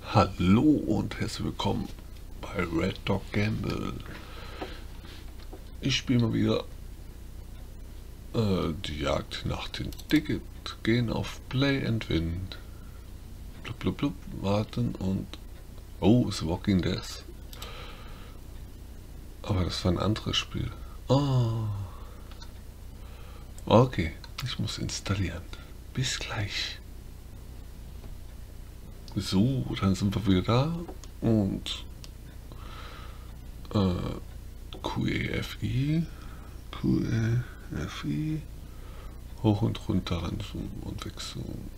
Hallo und herzlich willkommen bei Red Dog Gamble. Ich spiele mal wieder die Jagd nach dem Ticket. Gehen auf Play and Win. Blub, blub, blub, warten und... Oh, ist Walking Dead. Aber das war ein anderes Spiel. Oh. Okay, ich muss installieren. Bis gleich. So, dann sind wir wieder da und QEFI hoch und runter ranzoomen und wegzoomen.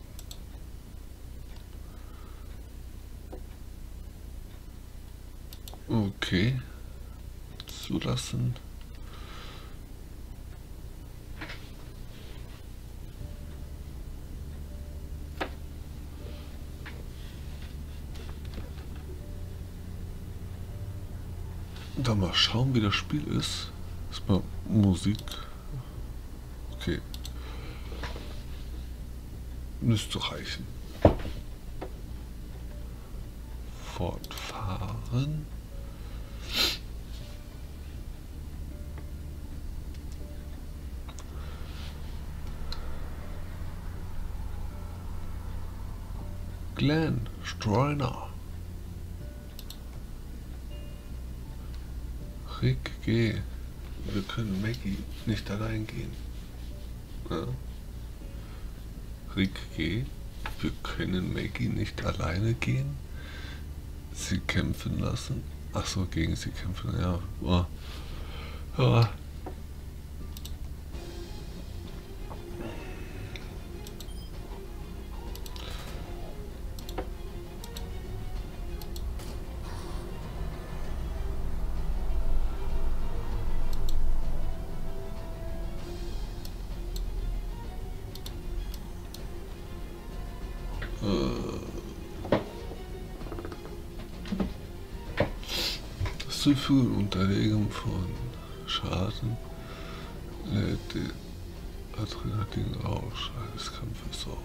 Okay, zulassen. Dann mal schauen, wie das Spiel ist. Erstmal Musik. Okay. Müsste reichen. Fortfahren. Glenn Streuner. Rick G. Wir können Maggie nicht allein gehen. Ja. Rick G. Wir können Maggie nicht alleine gehen. Sie kämpfen lassen. Ach so, gegen sie kämpfen. Ja. Oh. Oh. Das Zufügen und Erlegen von Schaden lädt den Adrenalin des Kampfes auf.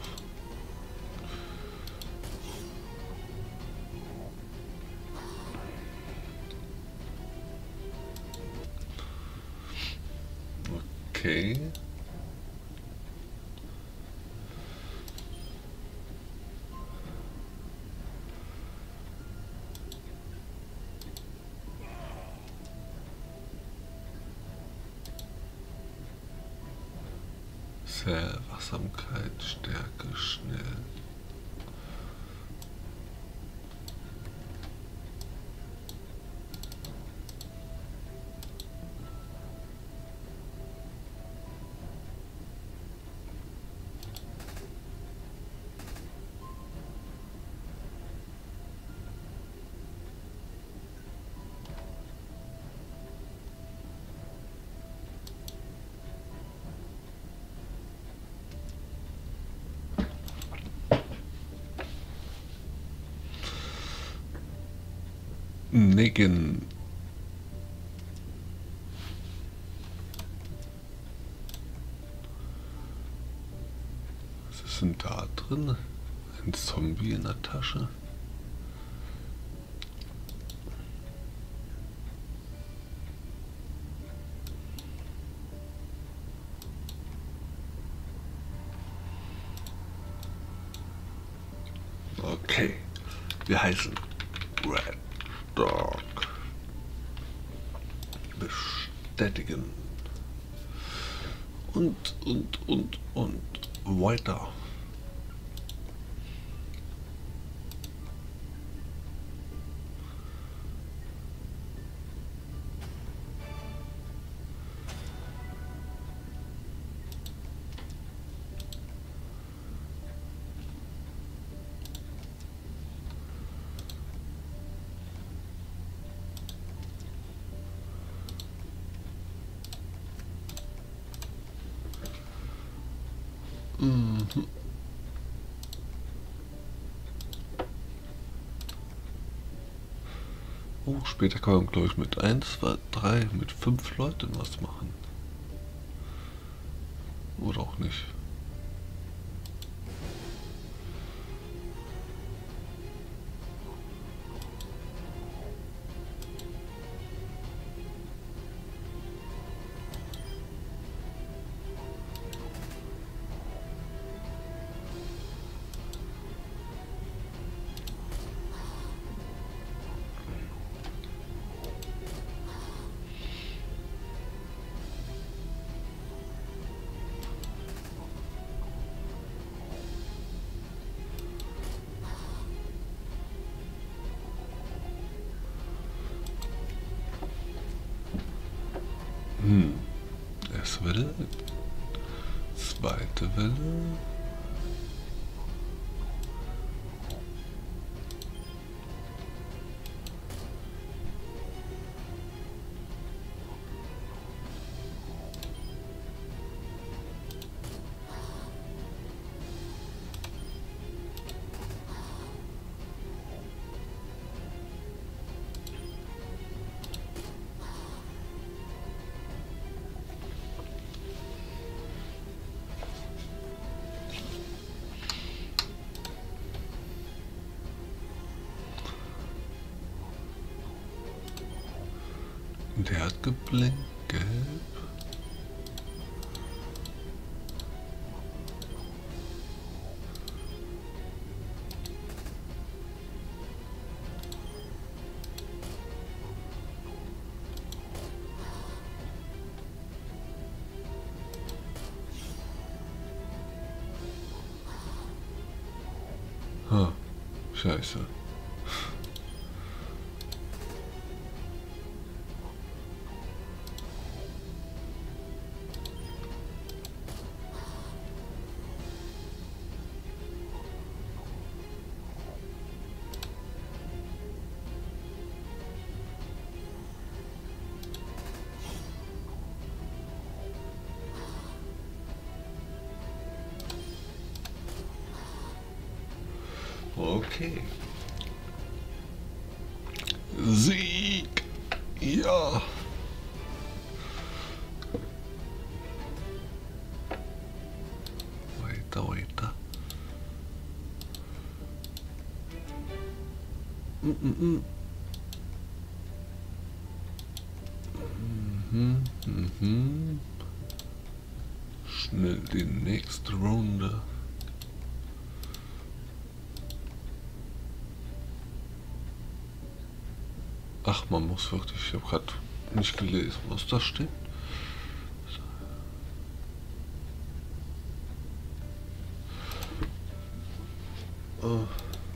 Okay. Sehr Wachsamkeit, Stärke, schnell. Negan. Was ist denn da drin? Ein Zombie in der Tasche? Okay, wir heißen Red Dog. Bestätigen. Und weiter. Oh, später kann man, glaube ich, mit 1, 2, 3, mit 5 Leuten was machen. Oder auch nicht. zweite Welle. Der hat geblinkt, gelb. Scheiße. Okay. Sieg! Ja! Weiter, weiter. Schnell die nächste Runde. Ach, man muss wirklich, ich habe gerade nicht gelesen, was da steht. Oh.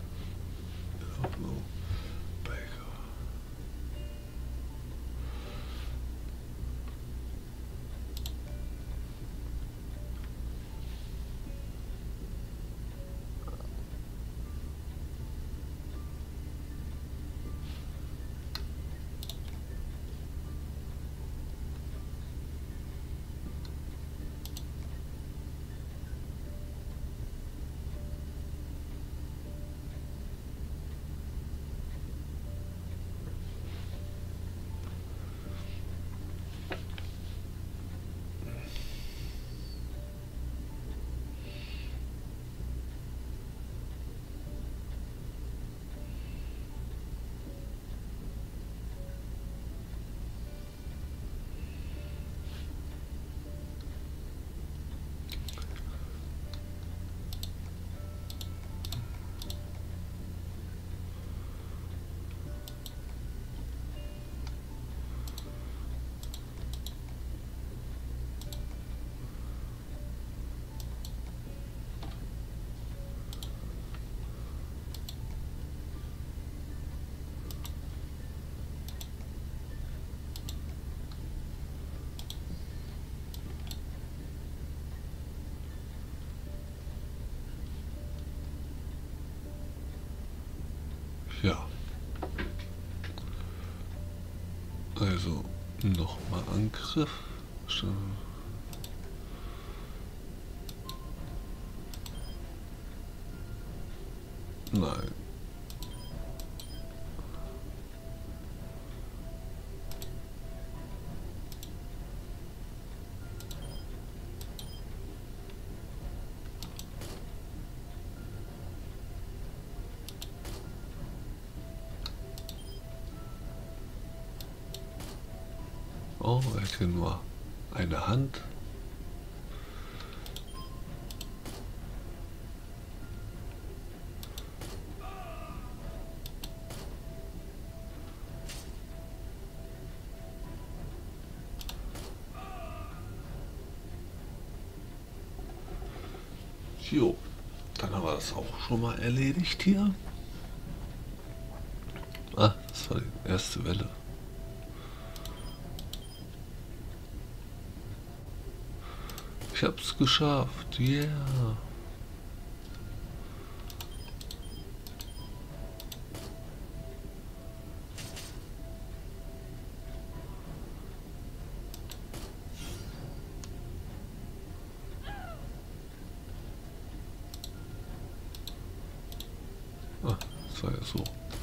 Ja. Also nochmal Angriff. Nein. Oh, er hat hier nur eine Hand. Jo, dann haben wir das auch schon mal erledigt hier. Ah, das war die erste Welle. Ich hab's geschafft, yeah. Ah, das war ja so.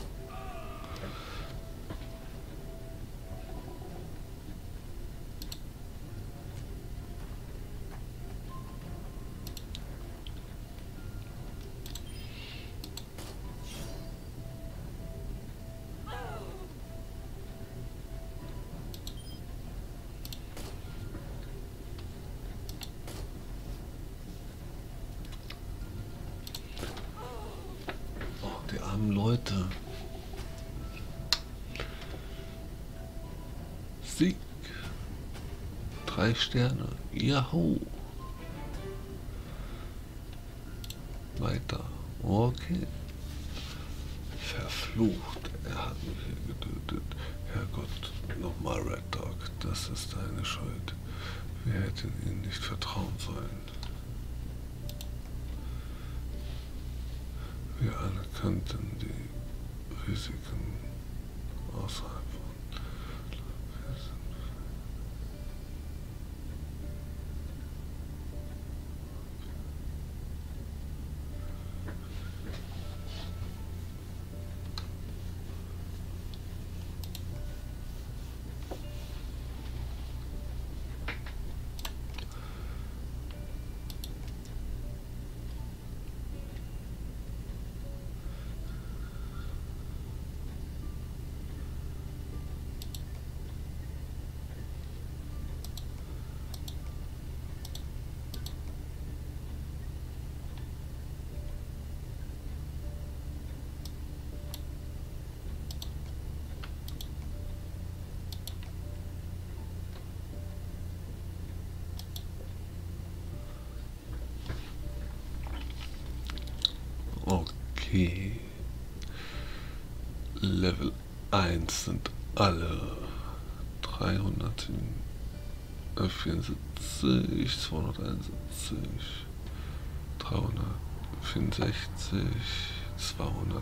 Die armen Leute. Sieg. 3 Sterne. Yahoo. Weiter. Okay. Verflucht. Er hat mich hier getötet. Herrgott. Nochmal Red Dog. Das ist deine Schuld. Wir hätten ihnen nicht vertrauen sollen. Wir alle kannten die Risiken außerhalb von. Okay. Level 1 sind alle 374, 271, 364, 200.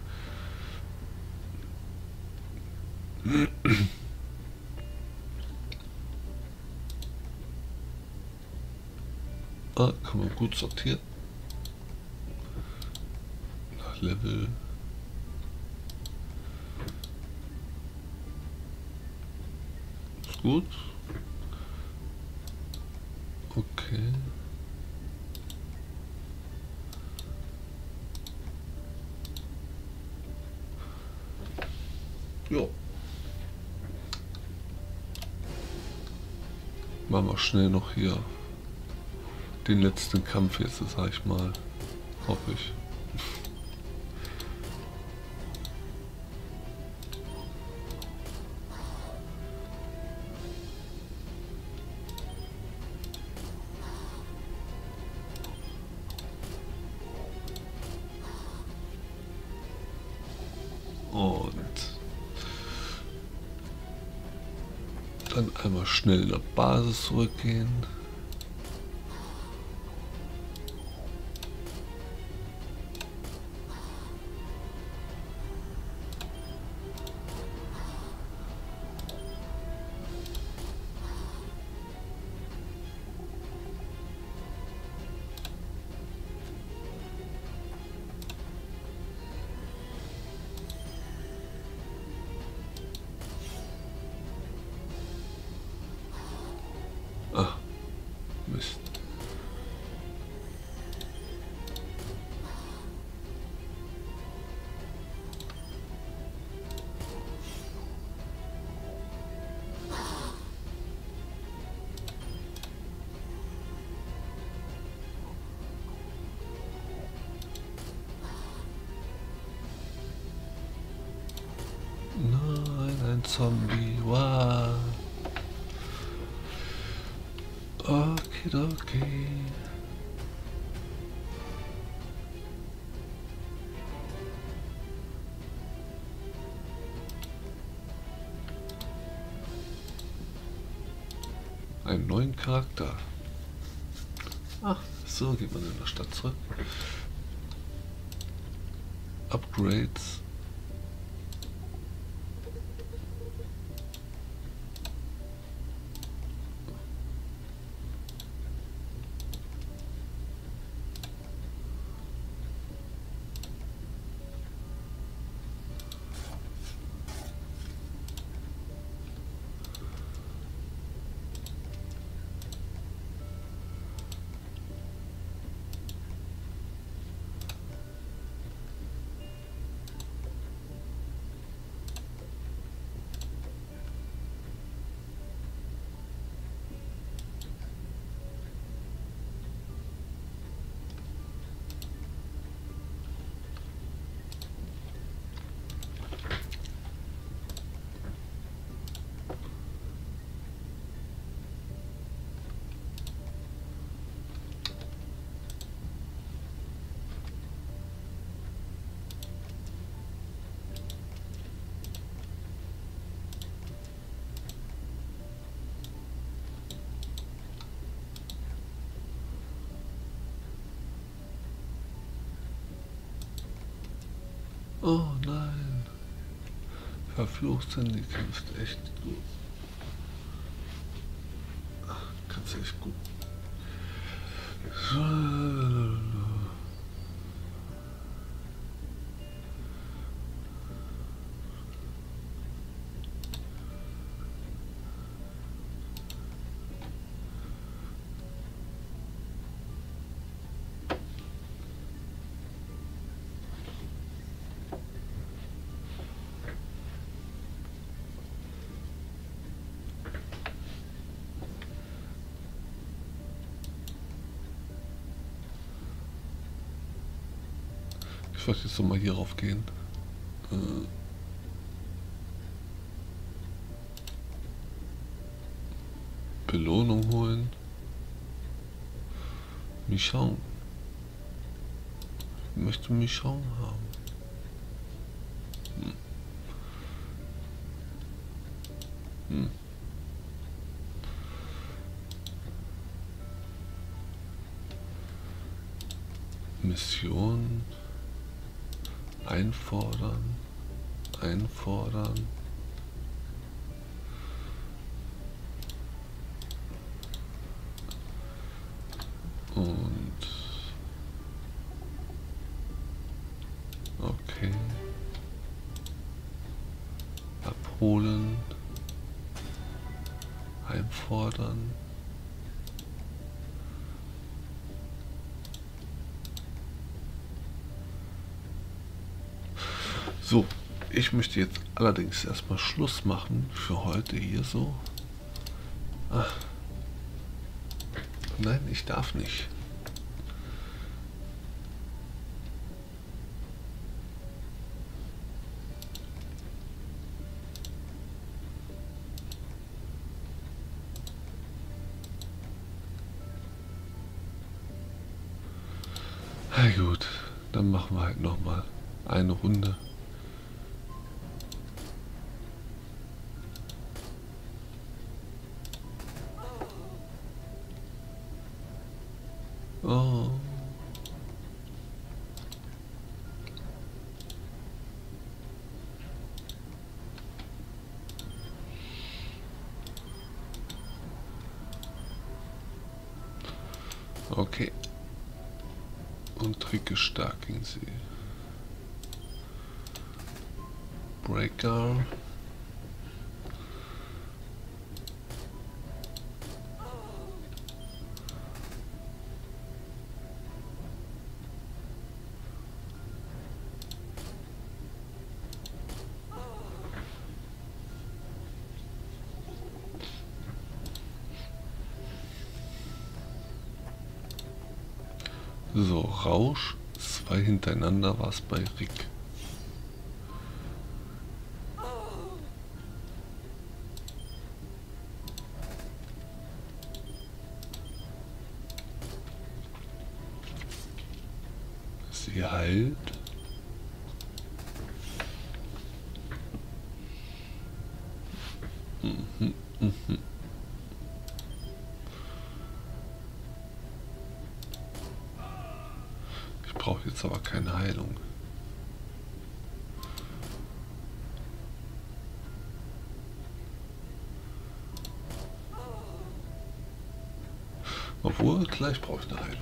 Ah, kann man gut sortieren. Nach Level. Ist gut. Okay. Jo. Machen wir schnell noch hier den letzten Kampf jetzt, sag ich mal. Hoffe ich. Und dann einmal schnell in der Basis zurückgehen. Ah, Mist. Nein, ein Zombie. Wow. Okay. Einen neuen Charakter. Ach, so geht man in der Stadt zurück. Upgrades. Oh nein. Verflucht, die kämpft echt gut. Kannst echt gut. Ich wollte jetzt nochmal hier rauf gehen. Belohnung holen. Michon. Ich möchte Michon haben. Mission. Einfordern. Einfordern. Und okay. Abholen. Einfordern. So, ich möchte jetzt allerdings erstmal Schluss machen für heute hier so. Ach. Nein, ich darf nicht. Na gut, dann machen wir halt noch mal eine Runde. Oh. Okay. Und Trick ist stark gegen sie. Breaker. So, Rausch, 2 hintereinander war es bei Rick. Sie heilt. jetzt aber keine Heilung. Obwohl, gleich brauche ich eine Heilung.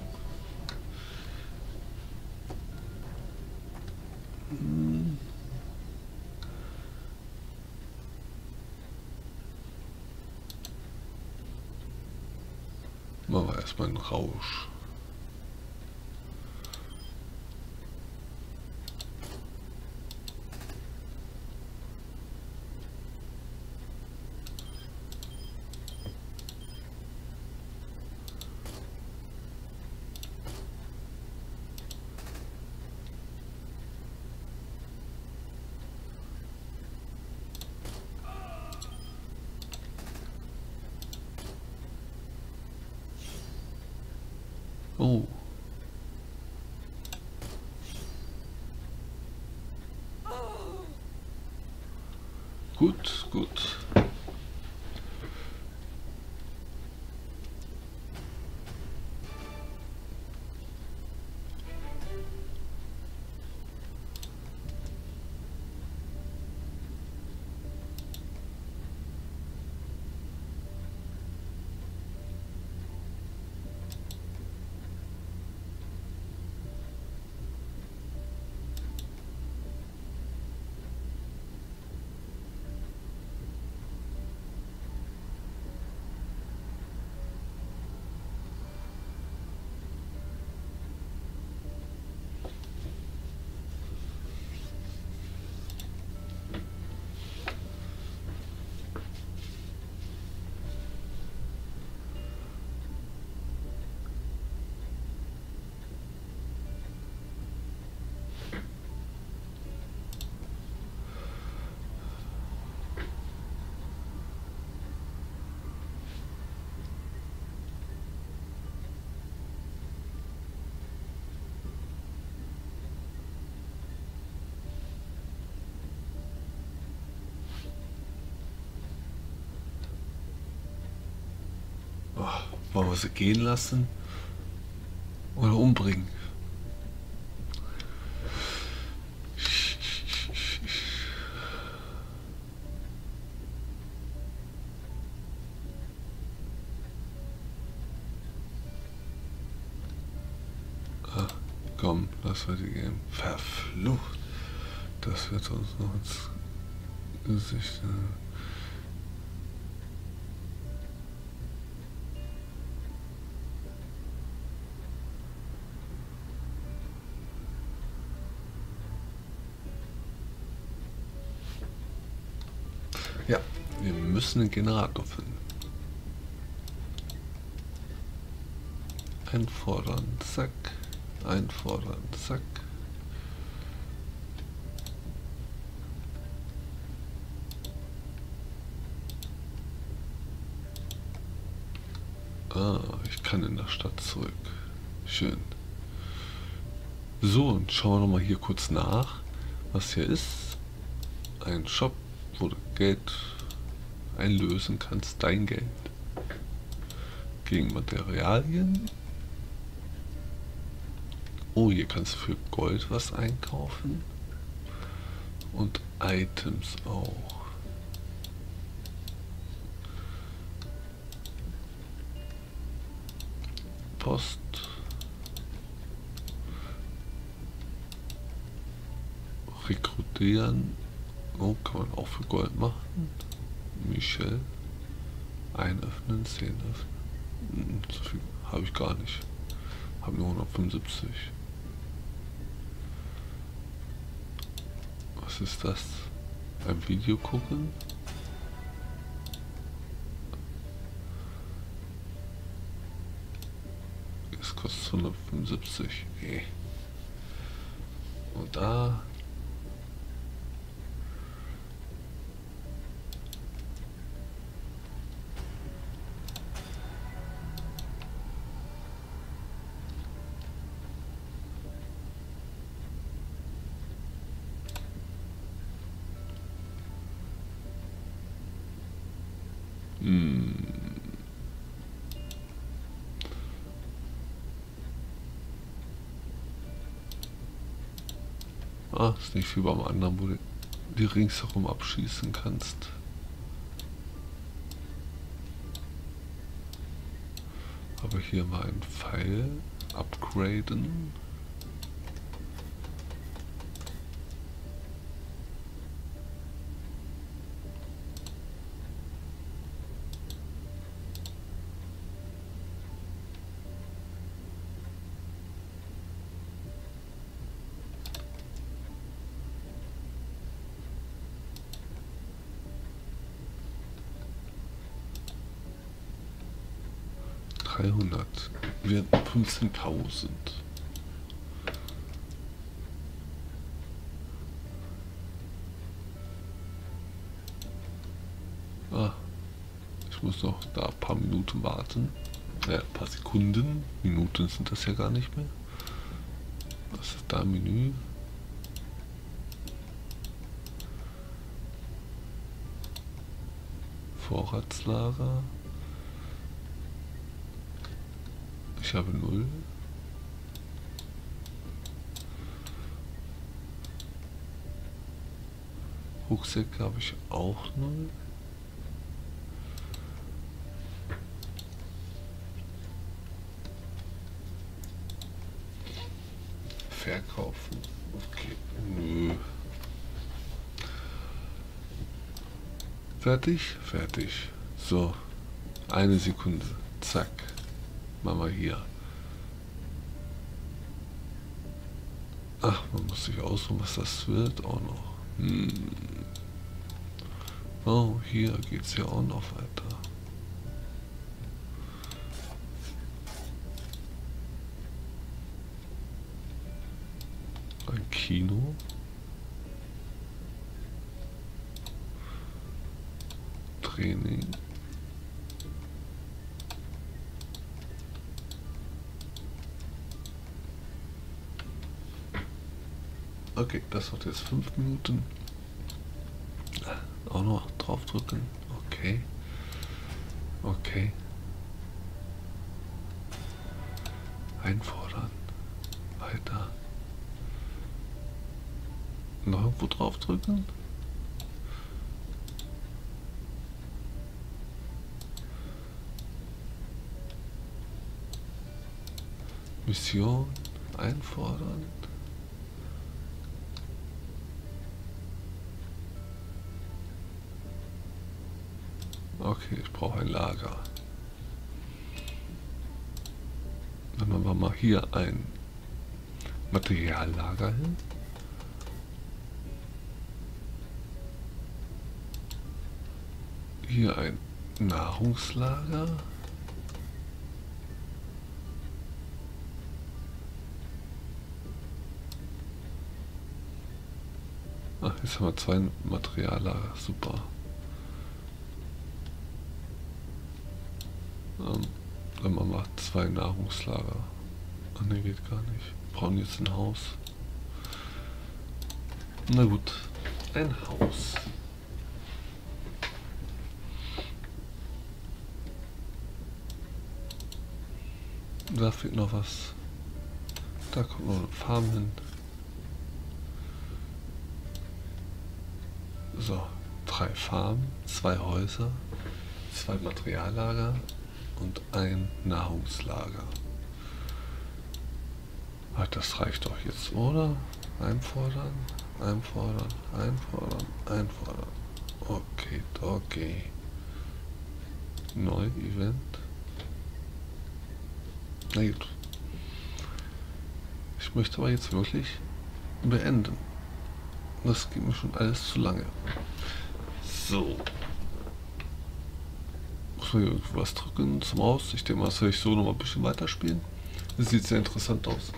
Machen wir erstmal einen Rausch. Oh. Gut, gut. Oh, wollen wir sie gehen lassen oder umbringen? Ah, komm, lass wir die gehen. Verflucht. Das wird uns noch ins Gesicht. Ja, wir müssen den Generator finden. Einfordern, zack. Einfordern, zack. Ah, ich kann in der Stadt zurück. Schön. So, und schauen wir noch mal hier kurz nach, was hier ist. Ein Shop, wo du Geld einlösen kannst, dein Geld gegen Materialien. Oh, hier kannst du für Gold was einkaufen und Items auch. Post. Rekrutieren. Oh, kann man auch für Gold machen. Michel. Einöffnen, 10 öffnen. So viel habe ich gar nicht. Habe nur 175. Was ist das? Ein Video gucken? Es kostet 175. Okay. Und da. Ah, ist nicht wie beim anderen, wo du die ringsherum abschießen kannst. Aber hier mal ein Pfeil upgraden. Wir hatten 15.000. Ah, ich muss noch da ein paar Minuten warten. Ja, ein paar Sekunden. Minuten sind das ja gar nicht mehr. Was ist da im Menü? Vorratslager. Ich habe 0. Rucksäcke habe ich auch 0. Verkaufen. Okay. Nö. Fertig? Fertig. So. Eine Sekunde. Zack. Machen wir hier. Ach, man muss sich aussuchen, was das wird auch noch. Oh, hier geht's ja auch noch weiter. Ein Kino. Training. Okay, das hat jetzt 5 Minuten. Auch noch draufdrücken. Okay. Okay. Einfordern. Weiter. Noch irgendwo draufdrücken. Mission einfordern. Okay, ich brauche ein Lager. Dann machen wir mal hier ein Materiallager hin. Hier ein Nahrungslager. Ach, jetzt haben wir 2 Materiallager. Super. Dann machen wir 2 Nahrungslager. Ach ne, geht gar nicht. Wir brauchen jetzt ein Haus. Na gut, ein Haus. Da fehlt noch was. Da kommt noch eine Farm hin. So, 3 Farmen, 2 Häuser, 2 Materiallager und ein Nahrungslager. Ach, das reicht doch jetzt, oder? Einfordern, einfordern, einfordern, einfordern. Okay, okay. Neu-Event. Na gut. Ich möchte aber jetzt wirklich beenden. Das geht mir schon alles zu lange. So. Muss man hier irgendwas drücken zum Aus? Ich denke mal, das werde ich so noch mal ein bisschen weiterspielen. Das sieht sehr interessant aus.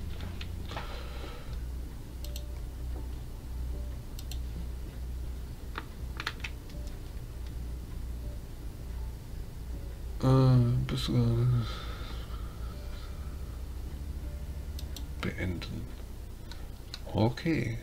Beenden. Okay.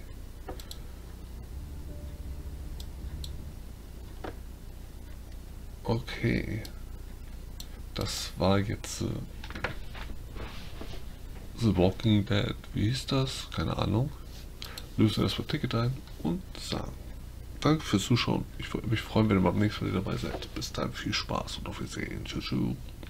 Okay. Das war jetzt The Walking Dead. Wie hieß das? Keine Ahnung. lösen erstmal Ticket ein und sagen danke fürs Zuschauen. Ich würde mich freuen, wenn ihr beim nächsten Mal dabei seid. Bis dann, viel Spaß und auf Wiedersehen. Tschüss.